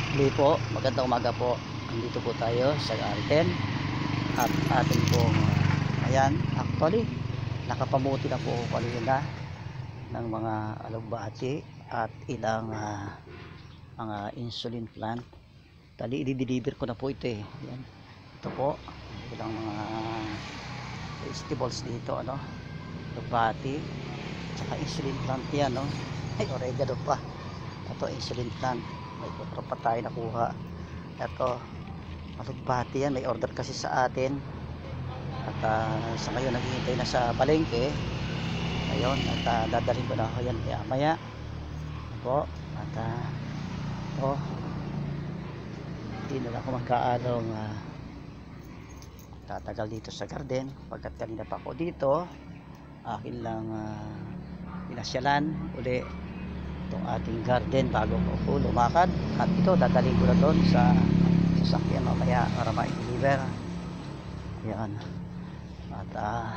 Huli po, magandang umaga po. Andito po tayo sa garden at atin pong ayan, actually nakapamuti na po kanina ng mga alugbati at ilang mga insulin plant. Dali i-deliver ko na po ito eh. Ayan. Ito po ilang mga vegetables dito, ano, alugbati at insulin plant yan, no? Ay, oregano pa. Ito insulin plant. May otro pa tayo nakuha. Ito alugbati yan, may order kasi sa atin at sa ngayon naghihintay na sa palengke ngayon at dadalhin ko na ako yan kaya maya po at hindi na ako magkaalong tatagal dito sa garden pagkat kanina pa ako dito akin lang pinasyalan uli itong ating garden bago ko lumakad at ito dadalhin ko na doon sa sasakyan mamaya para ma-deliver. Ayan. At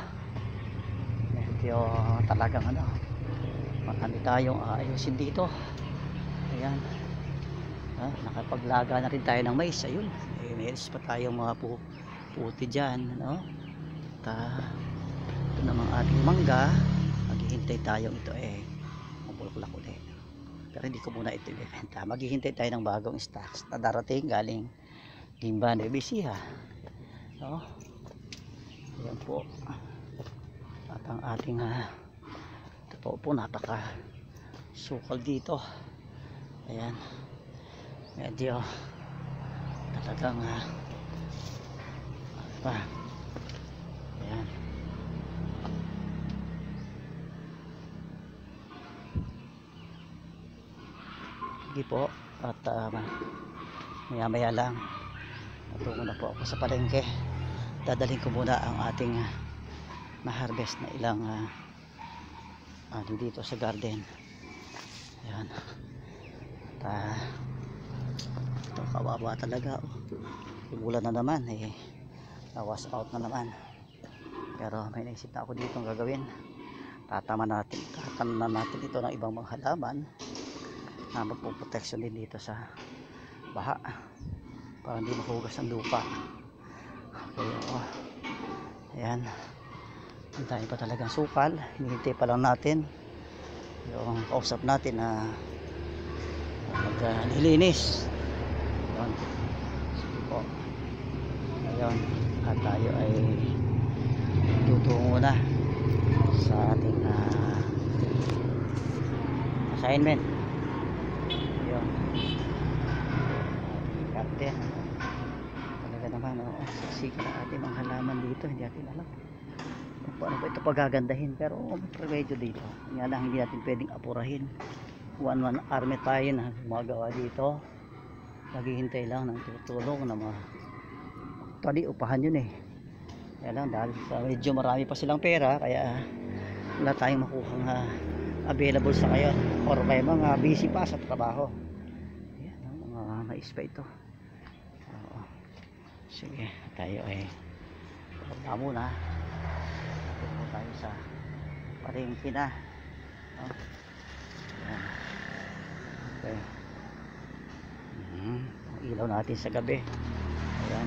medyo talagang ano, marami tayong ayusin dito. Ayan. Nakapaglaga na rin tayo ng mais. Ayun. Mayroon pa tayong mga puti dyan. Ano? At ito namang ating mangga. Maghihintay tayong ito mabulaklak ulit. Pero hindi ko muna ito ibebenta. Maghihintay tayo ng bagong stocks na darating galing Limban ABC ha. So, ayan po. At ang ating ito po napaka sukal dito. Ayan. Medyo talagang ayan. Sige po. At maya maya lang natungo na po ako sa palengke. Dadalhin ko muna ang ating na-harvest na ilang dito sa garden. Ayan. Ito kawawa talaga. Umulan na naman na-wash out na naman. Pero may naisip na ako dito ang gagawin. Tataman natin ito ng ibang mga halaman na magpuproteksyon din dito sa baha para hindi mahugas ang lupa. Okay, ayan. Ang dami pa talagang sukal. Hinihintay pa lang natin yung kausap natin na maglilinis. Ayan. Sige po. Ayan. At tayo ay tutungo na sa ating assignment. Ayan. Captain. Talaga naman, saksika na ating mga halaman dito. Hindi natin alam paano ba ito pagagandahin, pero medyo dito nga lang hindi natin pwedeng apurahin. One army tayo na gumagawa dito, naghihintay lang ng tutulong na tali upahan yun kaya lang dahil medyo marami pa silang pera kaya wala tayong makuhang available sa ngayon or may mga busy pa sa trabaho. Ayan, mga mais pa ito. Sige, tayo wala muna tayo sa palengke na. Okay. Ilaw natin sa gabi. Ayan.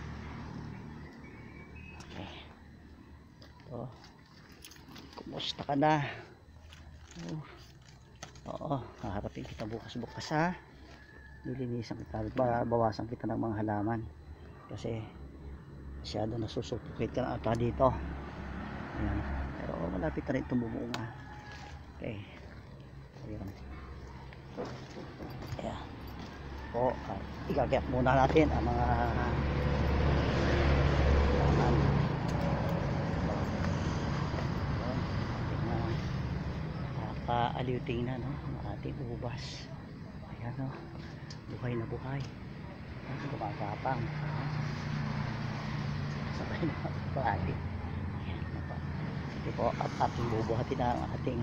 Okay. Ito. Kumusta ka na? Oo, haharapin kita bukas ha. Nilinisan kita, bawasan kita ng mga halaman kasi masyado nasusupukit ka na ata dito. Ayan. Pero malapit na rin tumumunga. Okay. Ayan. Ayan. O, igagayak muna natin ang mga paaliw tingnan ang ating ubas. Ayan buhay na buhay. Kumakapang. Sabay na pati. Ito po at ating bubuhatin na ang ating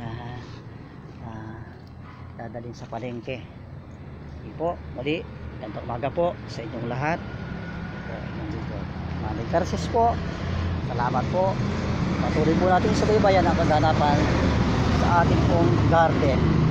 dadalhin sa palengke. Ito po, muli gandang umaga po sa inyong lahat. Maraming karses po, salamat po. Patuloy po natin subaybayan ang kaganapan sa ating pong garden.